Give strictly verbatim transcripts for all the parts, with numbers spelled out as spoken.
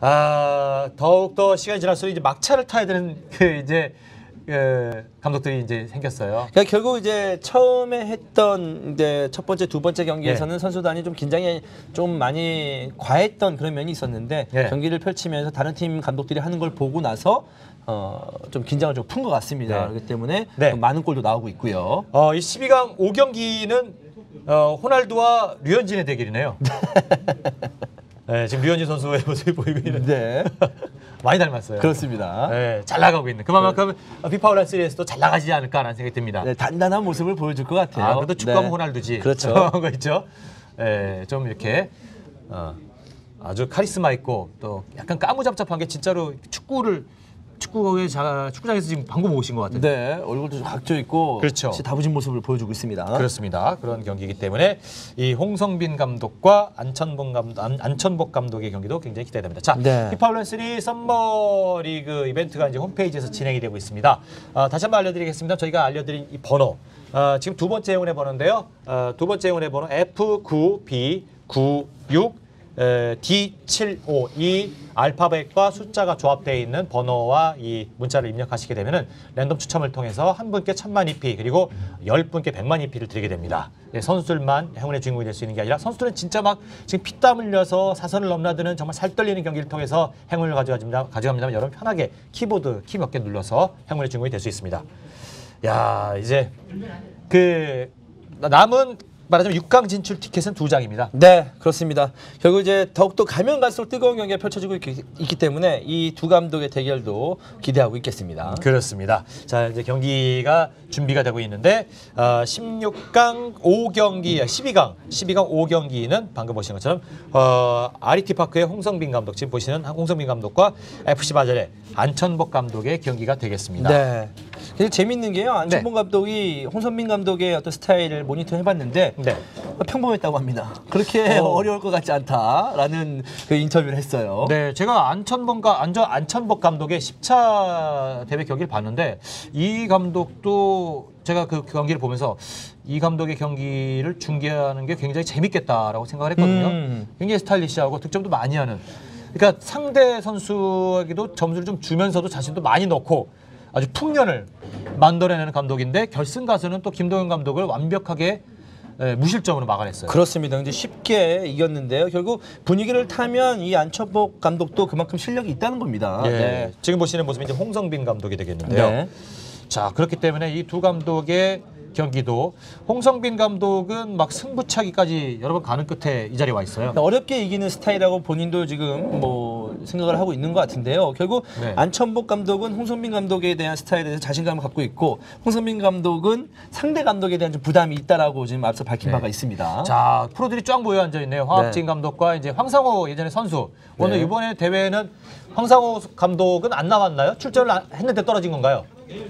아, 더욱더 시간이 지날수록 이제 막차를 타야 되는 그 이제 그 감독들이 이제 생겼어요. 그러니까 결국 이제 처음에 했던 이제 첫 번째, 두 번째 경기에서는 네. 선수단이 좀 긴장이 좀 많이 과했던 그런 면이 있었는데 네. 경기를 펼치면서 다른 팀 감독들이 하는 걸 보고 나서 어, 좀 긴장을 좀 푼 것 같습니다. 네. 그렇기 때문에 네. 많은 골도 나오고 있고요. 어, 이 십이 강 오 경기는 어, 호날두와 류현진의 대결이네요. 네, 지금 류현진 선수의 모습이 보이고 있는. 네. 많이 닮았어요. 그렇습니다. 네, 잘 나가고 있는. 그만큼 네. 피파 온라인 시리즈에서도 잘 나가지 않을까라는 생각이 듭니다. 네, 단단한 모습을 보여줄 것 같아요. 아, 그래도 축구하면 네. 호날두지. 그렇죠. 그런 거 있죠. 네, 좀 이렇게 어, 아주 카리스마 있고 또 약간 까무잡잡한 게 진짜로 축구를 축구의 자, 축구장에서 지금 방금 오신 것 같아요. 네, 얼굴도 좀 각져 있고 그렇죠. 다부진 모습을 보여주고 있습니다. 그렇습니다. 그런 경기이기 때문에 이 홍성빈 감독과 안천복 감독, 안천복 감독의 경기도 굉장히 기대됩니다. 자, 네. 피파 온라인 쓰리 썸머 리그 이벤트가 이제 홈페이지에서 진행이 되고 있습니다. 어, 다시 한번 알려드리겠습니다. 저희가 알려드린 이 번호, 어, 지금 두 번째 행운의 번호인데요. 어, 두 번째 행운의 번호 에프 구 비 구육 디 칠오 이 알파벳과 숫자가 조합되어 있는 번호와 이 문자를 입력하시게 되면은 랜덤 추첨을 통해서 한 분께 천만 이피 그리고 열 분께 백만 이피를 드리게 됩니다. 예, 선수들만 행운의 주인공이 될 수 있는 게 아니라 선수들은 진짜 막 지금 피땀 흘려서 사선을 넘나드는 정말 살 떨리는 경기를 통해서 행운을 가져갑니다. 가져갑니다만 여러분 편하게 키보드 키 몇 개 눌러서 행운의 주인공이 될 수 있습니다. 야, 이제 그 남은 말하자면 육 강 진출 티켓은 두 장입니다. 네, 그렇습니다. 결국 이제 더욱더 가면 갈수록 뜨거운 경기가 펼쳐지고 있기, 있기 때문에 이 두 감독의 대결도 기대하고 있겠습니다. 그렇습니다. 자, 이제 경기가 준비가 되고 있는데 어, 십육 강 오 경기, 십이 강, 십이 강 오 경기는 방금 보신 것처럼 어, 아리티파크의 홍성빈 감독, 지금 보시는 홍성빈 감독과 에프씨 바젤의 안천복 감독의 경기가 되겠습니다. 네. 되게 재밌는 게요. 안천복 네. 감독이 홍성빈 감독의 어떤 스타일을 모니터 해봤는데 네. 평범했다고 합니다. 그렇게 어. 어려울 것 같지 않다라는 그 인터뷰를 했어요. 네, 제가 안천복과 안전 안천복 감독의 십 차 대회 경기를 봤는데 이 감독도 제가 그 경기를 보면서 이 감독의 경기를 중계하는 게 굉장히 재밌겠다라고 생각을 했거든요. 음. 굉장히 스타일리시하고 득점도 많이 하는. 그러니까 상대 선수에게도 점수를 좀 주면서도 자신도 많이 넣고 아주 풍년을 만들어내는 감독인데 결승 가서는 또 김동현 감독을 완벽하게 네, 무실점으로 막아냈어요. 그렇습니다. 근데 쉽게 이겼는데요. 결국 분위기를 타면 이 안천복 감독도 그만큼 실력이 있다는 겁니다. 예. 네. 지금 보시는 모습이 이제 홍성빈 감독이 되겠는데요. 네. 자, 그렇기 때문에 이 두 감독의 경기도 홍성빈 감독은 막 승부차기까지 여러 번 가는 끝에 이 자리에 와 있어요. 어렵게 이기는 스타일이라고 본인도 지금 뭐 생각을 하고 있는 것 같은데요. 결국 네. 안천복 감독은 홍성빈 감독에 대한 스타일에 대해서 자신감을 갖고 있고 홍성빈 감독은 상대 감독에 대한 좀 부담이 있다라고 지금 앞서 밝힌 네. 바가 있습니다. 자, 프로들이 쫙 모여 앉아 있네요. 황학진 네. 감독과 이제 황상호 예전의 선수. 오늘 네. 이번에 대회는 황상호 감독은 안 나왔나요? 출전을 했는데 떨어진 건가요?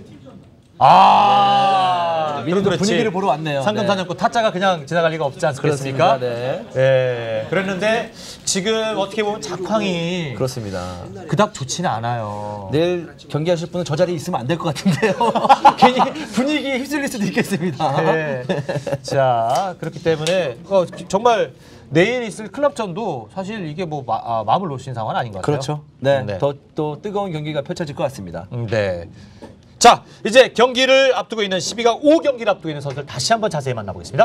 아, 네. 미리도 분위기를 보러 왔네요. 상금사냥꾼 네. 타짜가 그냥 지나갈 리가 없지 않습니까? 네. 네. 그랬는데 지금 어떻게 보면 작황이 그렇습니다. 그닥 좋지는 않아요. 내일 경기하실 분은 저 자리에 있으면 안 될 것 같은데요. 괜히 분위기에 휩쓸릴 수도 있겠습니다. 네. 자, 그렇기 때문에 어, 정말 내일 있을 클럽전도 사실 이게 뭐 마, 아, 마음을 놓으신 상황은 아닌 것 같아요. 그렇죠. 네. 네. 더 또 뜨거운 경기가 펼쳐질 것 같습니다. 음, 네. 자, 이제 경기를 앞두고 있는 십이 강 오 경기를 앞두고 있는 선수들 다시 한번 자세히 만나보겠습니다.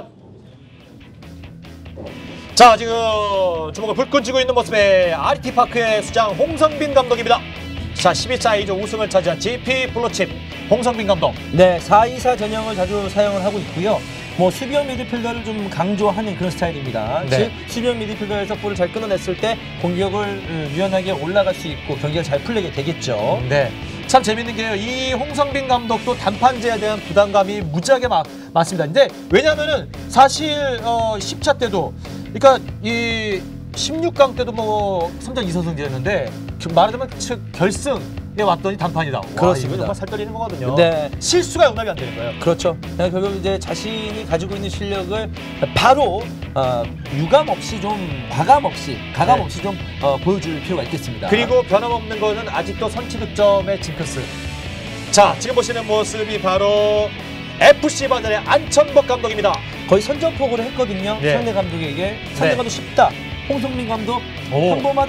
자, 지금 주먹을 불끈 쥐고 있는 모습의 아리티파크의 수장 홍성빈 감독입니다. 자, 십이 차 A조 우승을 차지한 지피 블루칩 홍성빈 감독. 네, 사 이사 전형을 자주 사용을 하고 있고요. 뭐 수비형 미드필더를 좀 강조하는 그런 스타일입니다. 네. 즉 수비형 미드필더에서 볼을 잘 끊어냈을 때 공격을 유연하게 올라갈 수 있고 경기가 잘 풀리게 되겠죠. 네. 참 재밌는 게요. 이 홍성빈 감독도 단판제에 대한 부담감이 무지하게 막, 많습니다. 근데 왜냐면은 사실 어, 십 차 때도 그러니까 이 십육 강 때도 뭐 삼 전 이 선승제였는데 말하자면 즉 결승에 왔더니 단판이다. 그렇습니다. 와, 정말 살 떨리는 거거든요. 네. 실수가 용납이 안 되는 거예요. 그렇죠. 결국 이제 자신이 가지고 있는 실력을 바로 어, 유감 없이 좀 과감 없이 가감 네. 없이 좀 어, 보여줄 필요가 있겠습니다. 그리고 변함없는 거는 아직도 선취 득점의 징크스. 자, 지금 보시는 모습이 바로 에프씨 바젤의 안천복 감독입니다. 거의 선전포고를 했거든요. 네. 상대 감독에게 상대 감독 네. 쉽다. 홍성빈 감독 오. 평범하다.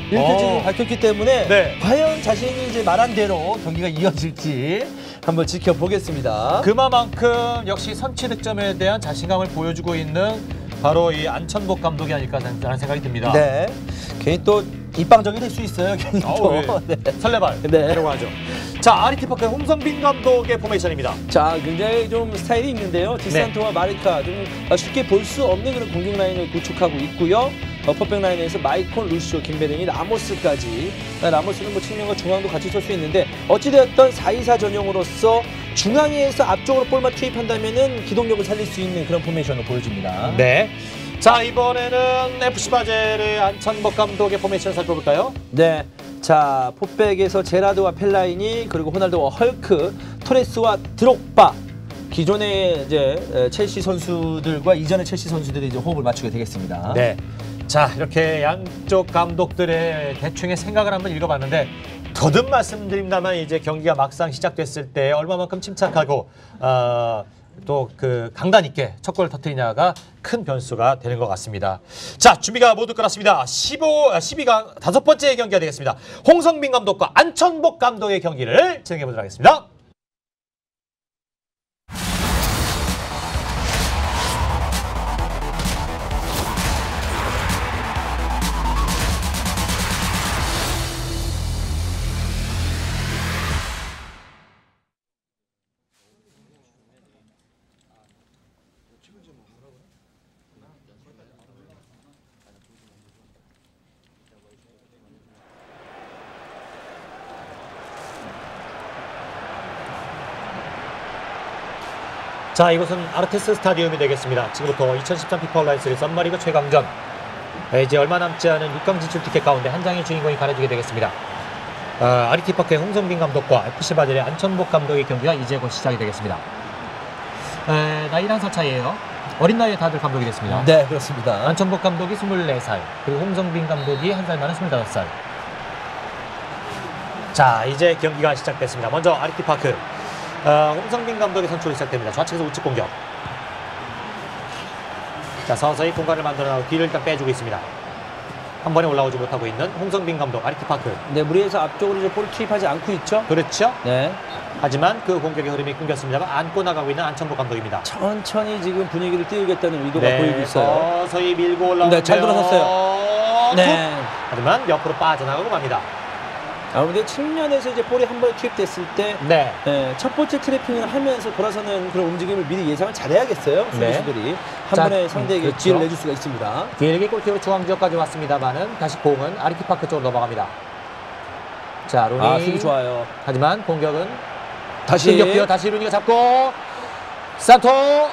이렇게 어. 지금 밝혔기 때문에 네. 과연 자신이 이제 말한 대로 경기가 이어질지 한번 지켜보겠습니다. 그만큼 역시 선취 득점에 대한 자신감을 보여주고 있는 바로 이 안천복 감독이 아닐까라는 생각이 듭니다. 네, 괜히 또 입방정이 될 수 있어요. 괜히 아우, 또. 네. 네. 설레발 네. 이라고 하죠. 자, 아리티파크 홍성빈 감독의 포메이션입니다. 자, 굉장히 좀 스타일이 있는데요. 디산토와 마리카 좀 쉽게 볼 수 없는 그런 공격 라인을 구축하고 있고요. 어, 퍼펙 라인에서 마이콘, 루시오, 김베르니, 라모스까지. 라모스는 뭐 측면과 중앙도 같이 쏠 수 있는데 어찌되었던 사 이사 전형으로서 중앙에서 앞쪽으로 볼만 투입한다면은 기동력을 살릴 수 있는 그런 포메이션을 보여줍니다. 네. 자, 이번에는 에프씨 바젤의 안천복 감독의 포메이션 살펴볼까요? 네. 자, 포백에서 제라드와 펠라이니, 그리고 호날두와 헐크, 토레스와 드록바. 기존의 이제 첼시 선수들과 이전의 첼시 선수들이 이제 호흡을 맞추게 되겠습니다. 네. 자, 이렇게 양쪽 감독들의 대충의 생각을 한번 읽어봤는데 거듭 말씀드립니다만 이제 경기가 막상 시작됐을 때 얼마만큼 침착하고 어, 또 그 강단 있게 첫 골을 터뜨리냐가 큰 변수가 되는 것 같습니다. 자, 준비가 모두 끝났습니다. 십오, 십이 강 다섯 번째 경기가 되겠습니다. 홍성빈 감독과 안천복 감독의 경기를 진행해 보도록 하겠습니다. 자, 이곳은 아르테스 스타디움이 되겠습니다. 지금부터 이천십삼 피파 온라인 시리즈 썸머리그 최강전. 이제 얼마 남지 않은 육 강 진출 티켓 가운데 한 장의 주인공이 가려지게 되겠습니다. 어, 아리티파크의 홍성빈 감독과 에프씨 바젤의 안천복 감독의 경기가 이제 곧 시작이 되겠습니다. 에, 나이는 한 살 차이에요. 어린 나이에 다들 감독이 됐습니다. 네, 그렇습니다. 안천복 감독이 스물네 살, 그리고 홍성빈 감독이 한 살 많은 스물다섯 살. 자, 이제 경기가 시작됐습니다. 먼저 아리티파크. 어, 홍성빈 감독의 선출이 시작됩니다. 좌측에서 우측 공격. 자, 서서히 공간을 만들어나고 뒤를 일단 빼주고 있습니다. 한 번에 올라오지 못하고 있는 홍성빈 감독, 아리티파크. 네, 무리해서 앞쪽으로 이제 볼 투입하지 않고 있죠. 그렇죠. 네. 하지만 그 공격의 흐름이 끊겼습니다만 안고 나가고 있는 안천복 감독입니다. 천천히 지금 분위기를 띄우겠다는 의도가 네, 보이고 있어요. 서서히 밀고 올라오는데요. 네, 잘 돌아섰어요. 네. 하지만 옆으로 빠져나가고 맙니다. 아무래도 측면에서 이제 볼이 한 번에 투입됐을 때 네. 네, 첫 번째 트래핑을 하면서 돌아서는 그런 움직임을 미리 예상을 잘해야겠어요. 네. 수비수들이 한 자, 번에 상대에게 그렇죠. 기회를 내줄 수가 있습니다. 길게 골키로 중앙 지역까지 왔습니다만은 다시 공은 아리티파크 쪽으로 넘어갑니다. 자, 루니. 아, 수비 좋아요. 하지만 공격은 다시 공격기어 다시 루니가 잡고 산토.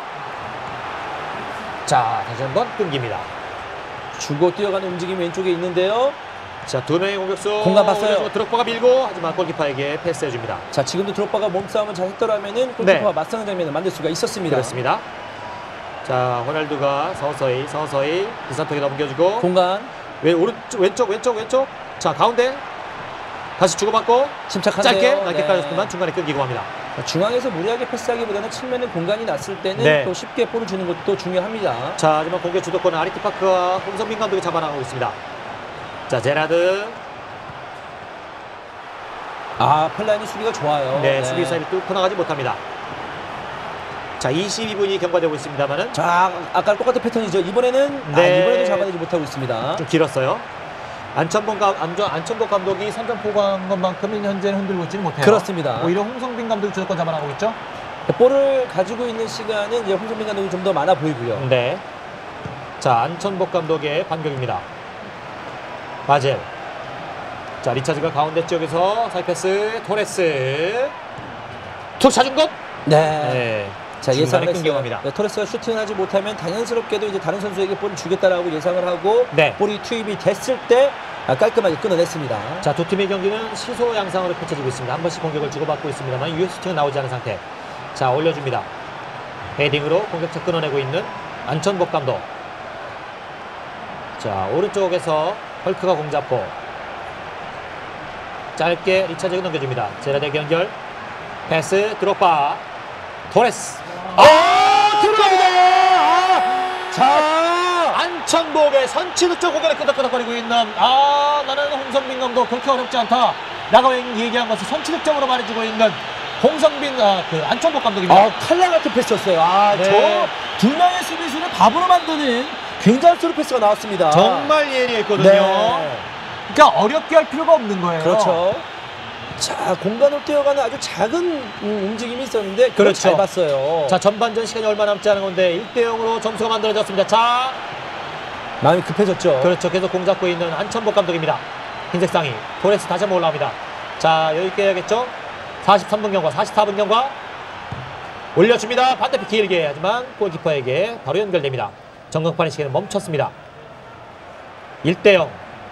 자, 다시 한번 끊깁니다. 주고 뛰어가는 움직임 왼쪽에 있는데요. 자, 두 명의 공격수 공간 봤어요. 드록바가 밀고 하지만 골키퍼에게 패스해줍니다. 자, 지금도 드록바가 몸싸움을 잘 했더라면은 골키퍼와 맞서는 장면을 만들 수가 있었습니다. 그렇습니다. 자, 호날두가 서서히 서서히 디산토에게 넘겨주고 공간 왼 오른쪽 왼쪽 왼쪽 왼쪽. 자, 가운데 다시 주고받고 침착한데요. 짧게 낮게 네. 까졌지만 중간에 끊기고 합니다. 중앙에서 무리하게 패스하기보다는 측면에 공간이 났을 때는 네. 또 쉽게 볼을 주는 것도 중요합니다. 자, 하지만 공격 주도권은 아리티파크와 홍성빈 감독이 잡아나가고 있습니다. 자, 제라드. 아, 펠라인이 수비가 좋아요. 네, 수비 사이를 뚫고 나가지 못합니다. 자, 이십이 분이 경과되고 있습니다만은 자, 아까 똑같은 패턴이죠. 이번에는 네. 아, 이번에도 잡아내지 못하고 있습니다. 좀 길었어요. 안천복, 감, 안전, 안천복 감독이 선전포고한 것만큼은 현재는 흔들고 있지는 못해요. 그렇습니다. 오히려 홍성빈 감독이 주도권 잡아나가고 있죠. 볼을 가지고 있는 시간은 이제 홍성빈 감독이 좀 더 많아 보이고요. 네. 자, 안천복 감독의 반격입니다. 바젤. 자, 리차즈가 가운데 지역에서 사이패스, 토레스. 툭 차준 것. 네. 네. 자, 중간에 예상을 끊겨갑니다. 했어요. 네, 토레스가 슈팅을 하지 못하면 당연스럽게도 이제 다른 선수에게 볼을 주겠다라고 예상을 하고 네. 볼이 투입이 됐을 때 깔끔하게 끊어냈습니다. 자, 두 팀의 경기는 시소 양상으로 펼쳐지고 있습니다. 한 번씩 공격을 주고받고 있습니다만 유효 슈팅은 나오지 않은 상태. 자, 올려줍니다. 헤딩으로 공격차 끊어내고 있는 안천복 감독. 자, 오른쪽에서 헐크가 공 잡고 짧게 리차즈가 넘겨줍니다. 제라드의 연결. 패스, 드롭바. 토레스. 아, 들어갑니다! 자, 안천복의 선취득점 공간에 끄덕끄덕거리고 있는 아 나는 홍성빈 감독 그렇게 어렵지 않다 라고 얘기한 것을 선취득점으로 말해주고 있는 홍성빈 아, 그 안천복 감독입니다. 아, 칼날 같은 패스였어요. 아, 네. 저 두 명의 수비수를 바보로 만드는 굉장한 스루 패스가 나왔습니다. 정말 예리했거든요. 네. 그러니까 어렵게 할 필요가 없는 거예요. 그렇죠. 자, 공간을 뛰어가는 아주 작은 음, 움직임이 있었는데 그걸 그렇죠. 잘 봤어요. 자, 전반전 시간이 얼마 남지 않은 건데 일 대 영으로 점수가 만들어졌습니다. 자, 마음이 급해졌죠. 그렇죠. 계속 공 잡고 있는 안천복 감독입니다. 흰색 상의 토레스 다시 한번 올라옵니다. 자, 여유있게 해야겠죠. 사십삼 분 경과, 사십사 분 경과 올려줍니다. 반대편 길게 하지만 골키퍼에게 바로 연결됩니다. 전광판의 시계는 멈췄습니다. 일 대 영.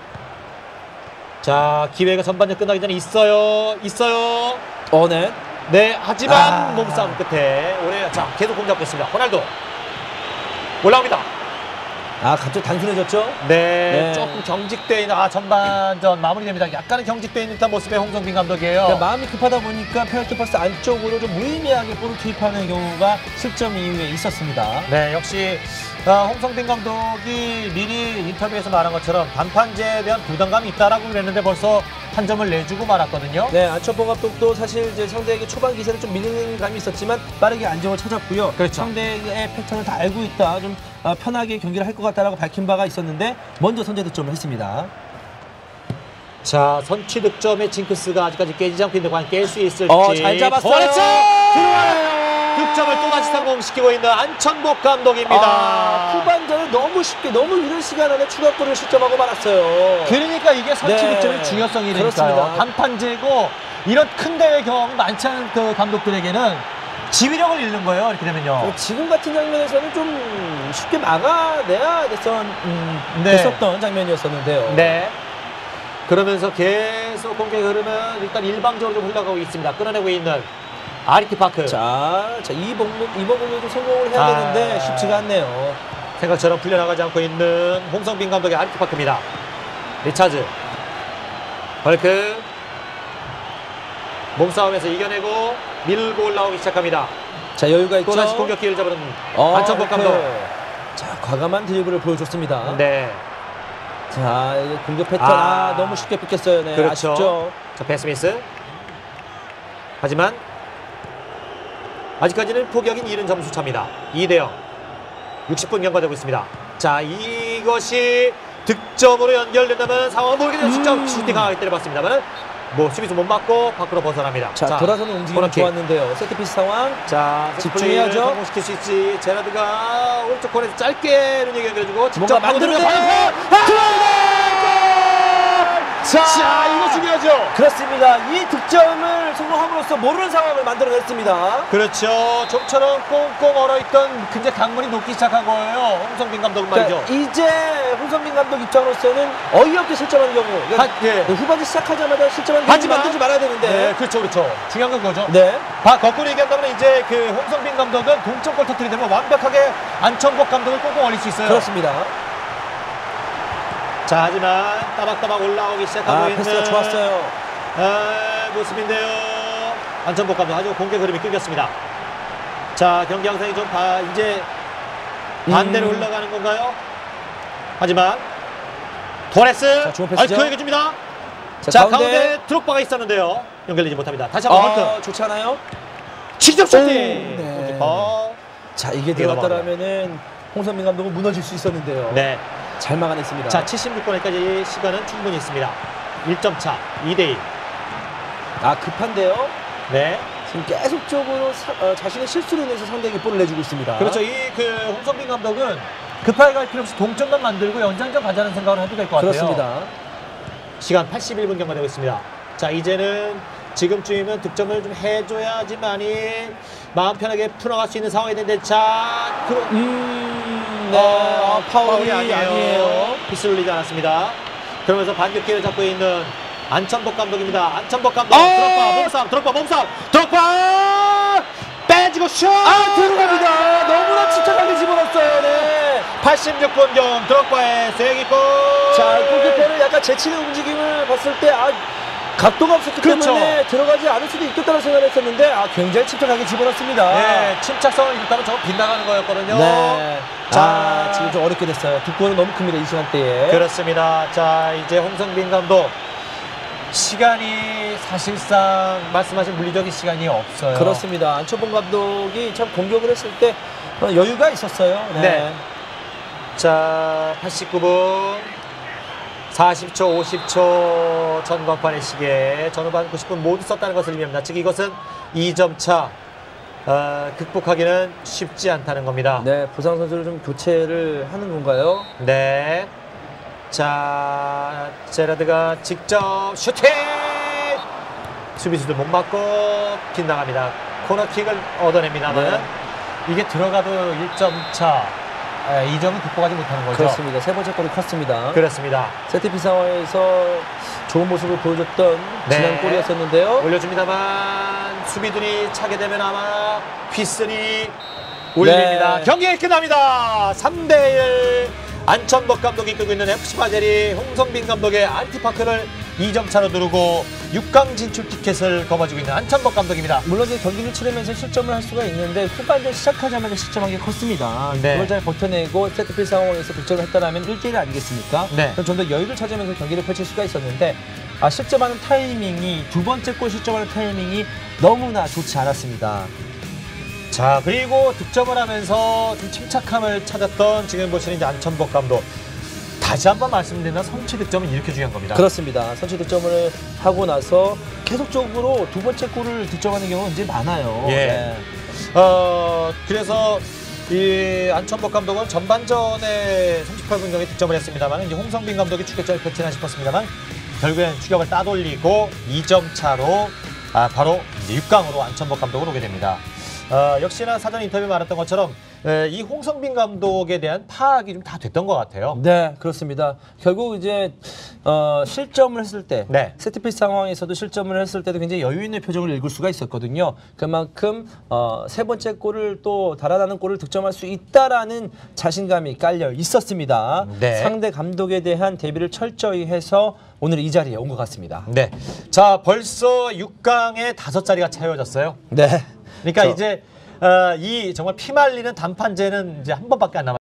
자, 기회가 전반전 끝나기 전에 있어요. 있어요. 어, 네. 네, 하지만 아. 몸싸움 끝에 올해 자 계속 공 잡고 있습니다. 호날두 올라옵니다. 아, 갑자기 단순해졌죠? 네, 네. 조금 경직돼 있는 아 전반전 마무리됩니다. 약간은 경직돼 있는 듯한 모습의 홍성빈 감독이에요. 그러니까 마음이 급하다 보니까 페널티 박스 안쪽으로 좀 무의미하게 볼을 투입하는 경우가 실점 이후에 있었습니다. 네, 역시 어, 홍성빈 감독이 미리 인터뷰에서 말한 것처럼 단판제에 대한 부담감이 있다라고 그랬는데 벌써 한 점을 내주고 말았거든요. 네, 안천복 감독도 사실 이제 상대에게 초반 기세를 좀 밀리는 감이 있었지만 빠르게 안정을 찾았고요. 그렇죠. 상대의 패턴을 다 알고 있다. 좀 어, 편하게 경기를 할 것 같다라고 밝힌 바가 있었는데 먼저 선제 득점을 했습니다. 자, 선취 득점의 징크스가 아직까지 깨지지 않고 있는데 과연 깰 수 있을지. 어, 잘 잡았어요. 도레스! 들어와요. 득점을 또다시 성공시키고 있는 안천복 감독입니다. 아, 후반전에 너무 쉽게 너무 이른 시간 안에 추가골을 실점하고 말았어요. 그러니까 이게 선취 네. 득점의 중요성이니까요. 그렇습니다. 단판제고 이런 큰 대회 경험 많지 않은 그 감독들에게는 지휘력을 잃는 거예요. 이렇게 되면요. 어, 지금 같은 장면에서는 좀 쉽게 막아내야 됐던, 음, 네. 됐었던 장면이었었는데요. 네. 그러면서 계속 공격의 흐름은 일단 일방적으로 좀 흘러가고 있습니다. 끌어내고 있는 아리티 파크. 자, 자, 이 부분, 이 부분도 좀 성공을 해야 아. 되는데 쉽지가 않네요. 생각처럼 풀려나가지 않고 있는 홍성빈 감독의 아리티 파크입니다. 리차즈. 벌크. 몸싸움에서 이겨내고 밀고 올라오기 시작합니다. 자, 여유가 있죠. 또다시 공격 기회를 잡은 어, 안천복 감독. 자, 과감한 드리블을 보여줬습니다. 네. 자, 이게 공격 패턴, 아. 아, 너무 쉽게 뺏겼어요. 네, 그렇죠. 아쉽죠. 자, 베스미스. 하지만 아직까지는 포격인 이른 점수 차입니다. 이 대 영. 육십 분 경과되고 있습니다. 자, 이것이 득점으로 연결된다면 상황은 모르겠네요. 직접 음. 슈팅 강하게 때려봤습니다만 뭐 수비수 못 맞고 밖으로 벗어납니다. 자, 돌아서는 움직임이 코너킥. 좋았는데요. 세트피스 상황. 자, 집중해야죠. 집중해야죠. 성공시킬 수 있지. 제라드가 오른쪽 코너에서 짧게 눈이 연결해주고 직접 뭔가 만들어내요. 들어가요. 자, 자, 이거 중요하죠. 그렇습니다. 이 득점을 성공함으로써 모르는 상황을 만들어냈습니다. 그렇죠. 좀처럼 꽁꽁 얼어있던 굉장히 강문이 녹기 시작한 거예요. 홍성빈 감독은 말이죠. 그러니까 이제 홍성빈 감독 입장으로서는 어이없게 실점한 경우, 그러니까 하, 예. 후반전 시작하자마자 실점한 경우 하지만- 만들지 말아야 되는데. 네, 그렇죠, 그렇죠. 중요한 건 그거죠. 네. 바, 거꾸로 얘기한다면 이제 그 홍성빈 감독은 동점골 터뜨리게 되면 완벽하게 안천복 감독을 꽁꽁 얼릴 수 있어요. 그렇습니다. 자, 하지만 따박따박 올라오기 시작하고 아, 있는 패스가 좋았어요. 아, 모습인데요. 안천복 감독 아주 공격 흐름이 끊겼습니다. 자, 경기 양상이 좀 바, 이제 반대로 음. 흘러가는 건가요? 하지만 토레스 자, 좋은 패스죠. 알크에게 줍니다. 자, 자, 가운데. 가운데 드록바가 있었는데요. 연결되지 못합니다. 다시 한번 아, 헐크. 좋지 않아요? 직접 슈팅. 네. 골키퍼. 자, 이게 이게 들어갔더라면은 홍성민 감독은 무너질 수 있었는데요. 네. 잘 막아냈습니다. 자, 칠십육 분까지 시간은 충분히 있습니다. 일 점 차, 이 대 일. 아, 급한데요. 네. 지금 계속적으로 사, 어, 자신의 실수로 인해서 상대에게 볼을 내주고 있습니다. 그렇죠. 이 그 홍성빈 감독은 급하게 갈 필요 없이 동점만 만들고 연장전 가자는 생각을 해도 될 것 같아요. 그렇습니다. 시간 팔십일 분 경과되고 있습니다. 자, 이제는 지금쯤이면 득점을 좀 해줘야지만이 마음 편하게 풀어갈 수 있는 상황이 되는데, 자, 그, 음, 네. 어, 아, 파울이 아니에요. 피스 흘리지 않았습니다. 그러면서 반격기를 잡고 있는 안천복 감독입니다. 안천복 감독, 어! 드롭바, 몸싸움, 드롭바, 몸싸움, 드롭바! 빼지고 슛! 아, 들어갑니다. 너무나 침착하게 집어넣었어요. 네. 팔십육 분 경 드롭바의 쐐기골! 자, 골키퍼를 약간 제치는 움직임을 봤을 때, 아, 각도가 없었기 그렇죠. 때문에 들어가지 않을 수도 있겠다고 생각했었는데, 아, 굉장히 침착하게 집어넣습니다. 네, 침착성을 잃었다면 저거 빗나가는 거였거든요. 네. 자, 지금 좀 어렵게 됐어요. 두 골은 너무 큽니다. 이 시간대에. 그렇습니다. 자, 이제 홍성빈 감독 시간이 사실상 말씀하신 물리적인 시간이 없어요. 그렇습니다. 안초봉 감독이 참 공격을 했을 때 여유가 있었어요. 네. 네. 자, 팔십구 분 사십 초, 오십 초 전광판의 시계 전후반 구십 분 모두 썼다는 것을 의미합니다. 즉 이것은 이 점 차 어, 극복하기는 쉽지 않다는 겁니다. 네, 부상 선수를 좀 교체를 하는 건가요? 네. 자, 제라드가 직접 슈팅! 수비수들 못 맞고 빗나갑니다. 코너킥을 얻어냅니다만 네. 이게 들어가도 일 점 차, 이 점은 극복하지 못하는 거죠. 그렇습니다. 세 번째 골이 컸습니다. 그렇습니다. 세트피 상황에서 좋은 모습을 보여줬던 네. 지난 골이었었는데요. 올려줍니다만 수비들이 차게 되면 아마 휘슬이 울립니다. 네. 경기 끝납니다. 삼 대 일 안천복 감독이 이끌고 있는 에프씨 바젤이 홍성빈 감독의 안티파크를 이 점 차로 누르고 육 강 진출 티켓을 거머쥐고 있는 안천복 감독입니다. 물론 이제 경기를 치르면서 실점을 할 수가 있는데 후반전 시작하자마자 실점한 게 컸습니다. 네. 그걸 잘 버텨내고 세트피스 상황에서 득점을 했다라면 일 대 일 아니겠습니까? 네. 그럼 좀 더 여유를 찾으면서 경기를 펼칠 수가 있었는데 아, 실점하는 타이밍이 두 번째 골 실점하는 타이밍이 너무나 좋지 않았습니다. 자, 그리고 득점을 하면서 좀 침착함을 찾았던 지금 보시는 이제 안천복 감독. 다시 한번 말씀드리면 선취 득점은 이렇게 중요한 겁니다. 그렇습니다. 선취 득점을 하고 나서 계속적으로 두 번째 골을 득점하는 경우가 이제 많아요. 예. 네. 어, 그래서 이 안천복 감독은 전반전에 삼십팔 분 경기 득점을 했습니다만 이제 홍성빈 감독이 추격전을 펼치나 싶었습니다만 결국엔 추격을 따돌리고 이 점 차로 아, 바로 이제 육 강으로 안천복 감독을 오게 됩니다. 어, 역시나 사전 인터뷰 말했던 것처럼 에, 이 홍성빈 감독에 대한 파악이 좀 다 됐던 것 같아요. 네, 그렇습니다. 결국 이제 어, 실점을 했을 때, 네. 세트피스 상황에서도 실점을 했을 때도 굉장히 여유 있는 표정을 읽을 수가 있었거든요. 그만큼 어, 세 번째 골을 또 달아나는 골을 득점할 수 있다라는 자신감이 깔려 있었습니다. 네. 상대 감독에 대한 대비를 철저히 해서 오늘 이 자리에 온 것 같습니다. 네. 자, 벌써 육 강에 다섯 자리가 채워졌어요. 네. 그러니까 저- 이제 어, 이 정말 피말리는 단판제는 이제 한 번밖에 안 남았어요.